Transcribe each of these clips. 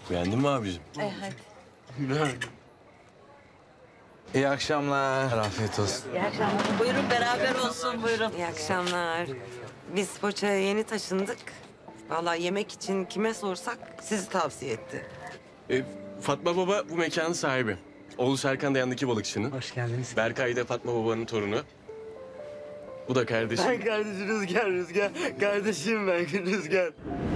Beğendin mi abicim? Hadi. İyi akşamlar. Afiyet olsun. İyi akşamlar. Buyurun beraber olsun buyurun. İyi akşamlar. Biz Foça'ya yeni taşındık. Vallahi yemek için kime sorsak sizi tavsiye etti. Fatma Baba bu mekanın sahibi. Oğlu Serkan da yanındaki balıkçının. Hoş geldiniz. Berkay da Fatma Baba'nın torunu. Bu da kardeşim. Ben kardeşim Rüzgar. Kardeşim ben Rüzgar.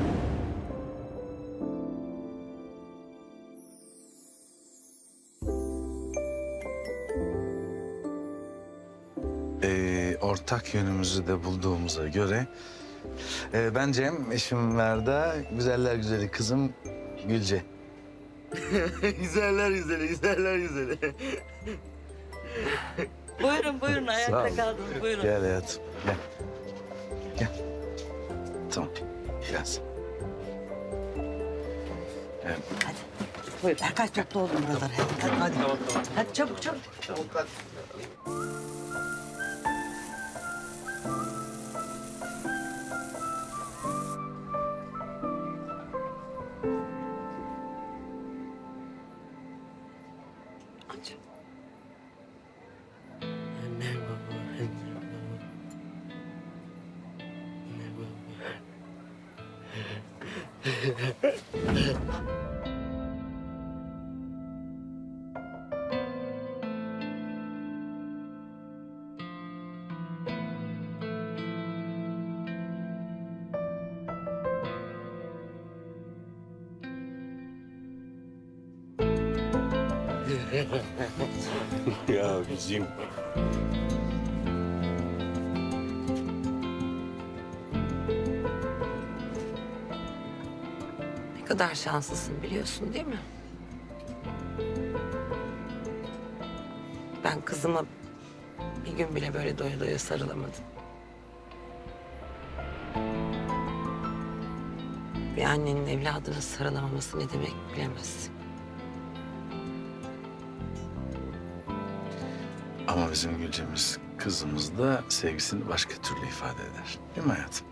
Ortak yönümüzü de bulduğumuza göre... ben Cem, eşim Verda, güzeller güzeli kızım Gülce. güzeller güzeli. Buyurun Sağ ayakta ol. kaldınız buyurun. Gel hayatım, gel. Gel. Tamam, biraz. Gel. Buyur Berkay topla oğlum buraları. Hadi. Tamam. Hadi çabuk. Aç. Anne baba. Ya bizim. Ne kadar şanslısın biliyorsun değil mi? Ben kızıma bir gün bile böyle doya doya sarılamadım. Bir annenin evladına sarılamaması ne demek bilemezsin. Ama bizim Gülce'miz, kızımız da sevgisini başka türlü ifade eder. Değil mi hayatım?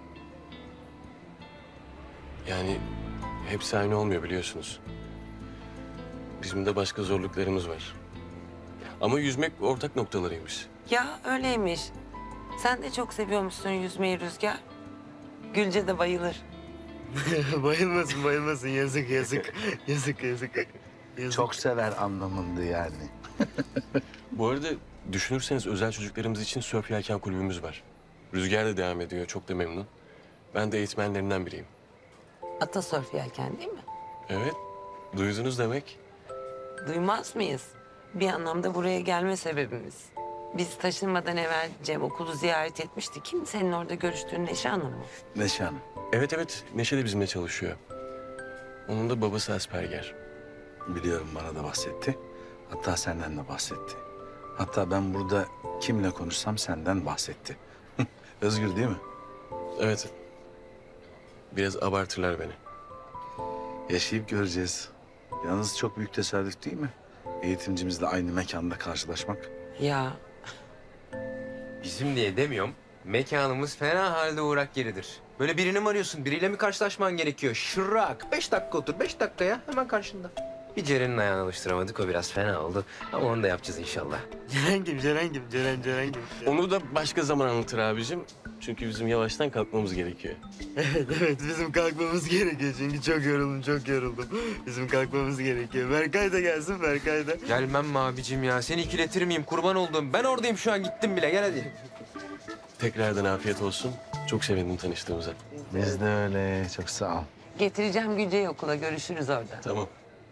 Yani hepsi aynı olmuyor biliyorsunuz. Bizim de başka zorluklarımız var. Ama yüzmek ortak noktalarıymış. Ya öyleymiş. Sen de çok seviyormuşsun yüzmeyi Rüzgar. Gülce de bayılır. bayılmasın yazık. Çok sever anlamında yani. Bu arada düşünürseniz özel çocuklarımız için sörf yelken kulübümüz var. Rüzgar da devam ediyor, çok da memnun. Ben de eğitmenlerinden biriyim. Atasörf yelken değil mi? Evet, duydunuz demek. Duymaz mıyız? Bir anlamda buraya gelme sebebimiz. Biz taşınmadan evvel Cem okulu ziyaret etmişti. Kim senin orada görüştüğün Neşe Hanım mı? Neşe Hanım. Evet, Neşe de bizimle çalışıyor. Onun da babası asperger. Biliyorum, bana da bahsetti. Hatta senden de bahsetti. Hatta ben burada kimle konuşsam senden bahsetti. Özgür değil mi? Evet, biraz abartırlar beni. Yaşayıp göreceğiz. Yalnız çok büyük tesadüf değil mi? Eğitimcimizle aynı mekanda karşılaşmak. Ya Bizim diye demiyorum. Mekanımız fena halde uğrak yeridir. Böyle birini mi arıyorsun? Biriyle mi karşılaşman gerekiyor? Şırak. 5 dakika otur. 5 dakikaya hemen karşında. Bir Ceren'in ayağını alıştıramadık. O biraz fena oldu. Ama onu da yapacağız inşallah. Ceren kim? Onu da başka zaman anlatır abicim. Çünkü bizim yavaştan kalkmamız gerekiyor. Evet bizim kalkmamız gerekiyor çünkü çok yoruldum. Bizim kalkmamız gerekiyor. Berkay da gelsin Berkay da. Gelmem mi abicim ya? Seni ikiletir miyim? Kurban olduğum. Ben oradayım şu an. Gittim bile. Gel hadi. Tekrardan afiyet olsun. Çok sevindim tanıştığımıza. Biz de öyle. Çok sağ ol. getireceğim Gülce'yi okula. Görüşürüz orada. Tamam.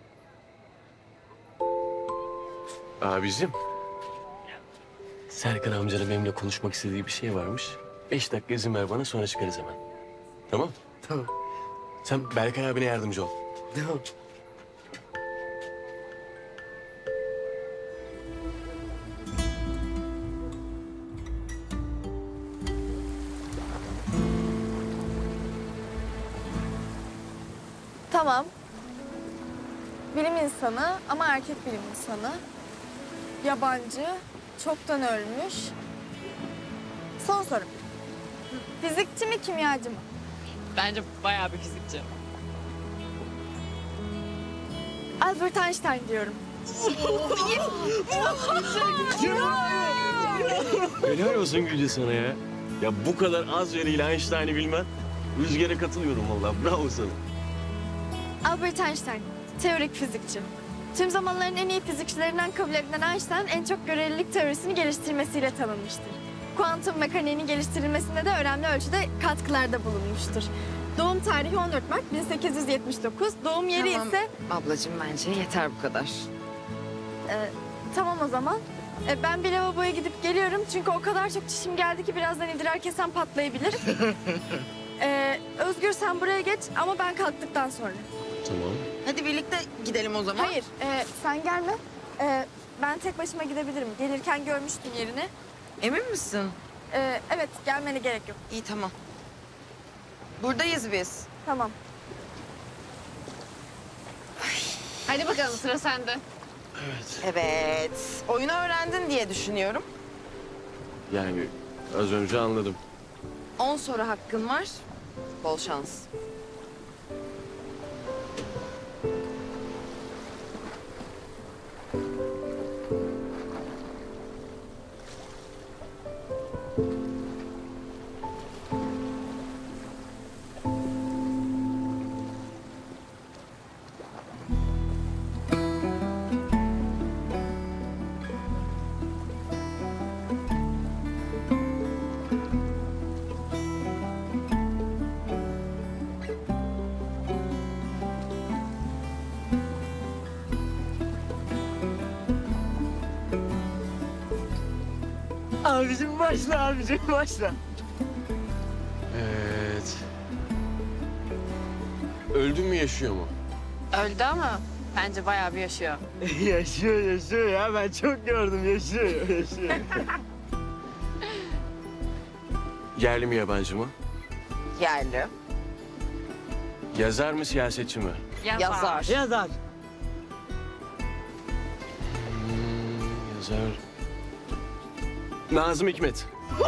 Abicim. Serkan amcanın benimle konuşmak istediği bir şey varmış. 5 dakika izin ver bana, sonra çıkarız hemen. Tamam? Tamam. Sen Berkay abine yardımcı ol. Tamam. Tamam. Bilim insanı ama erkek bilim insanı. Yabancı, çoktan ölmüş. Son sorum. Fizikçi mi, kimyacı mı? Bence bayağı bir fizikçi. Albert Einstein diyorum. Helal olsun Gülce sana ya. Ya bu kadar az veriyle Einstein'ı bilmen. Rüzgar'a katılıyorum vallahi. Bravo sana. Albert Einstein, teorik fizikçi. Tüm zamanların en iyi fizikçilerinden kabul edilen Einstein en çok görelilik teorisini geliştirmesiyle tanınmıştır. Kuantum mekaniğinin geliştirilmesinde de önemli ölçüde katkılarda bulunmuştur. Doğum tarihi 14 Mart 1879, doğum yeri Tamam. ise... Ablacığım bence yeter bu kadar. Tamam o zaman. Ben bir lavaboya gidip geliyorum çünkü o kadar çok çişim geldi ki birazdan idrar kesem patlayabilir. Özgür sen buraya geç ama ben kalktıktan sonra. Tamam. Hadi birlikte gidelim o zaman. Hayır, sen gelme. Ben tek başıma gidebilirim. Gelirken görmüştüm yerini. Emin misin? Evet, gelmene gerek yok. İyi tamam. Buradayız biz. Tamam. Hadi bakalım sıra sende. Evet. Oyunu öğrendin diye düşünüyorum. Yani az önce anladım. 10 soru hakkın var. Bol şans. Abicim başla abicim başla. Evet. Öldü mü yaşıyor mu? Öldü ama bence bayağı bir yaşıyor. yaşıyor ya ben çok gördüm yaşıyor. Yerli mi yabancı mı? Yerli. Yazar mı siyasetçi mi? Yazar. Yazar. Yazar. Nazım Hikmet.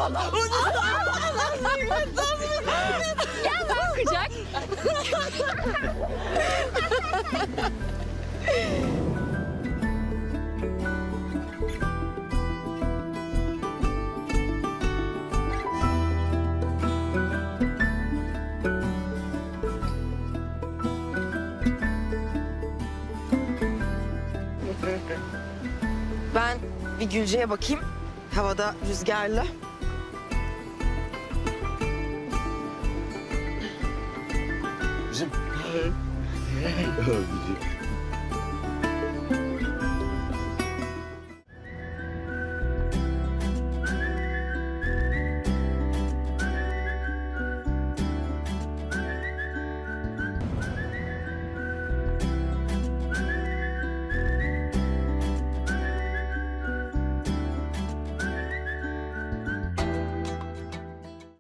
Bakacak. Ben bir Gülce'ye bakayım. Havada rüzgarlı. Bizim. Abicim.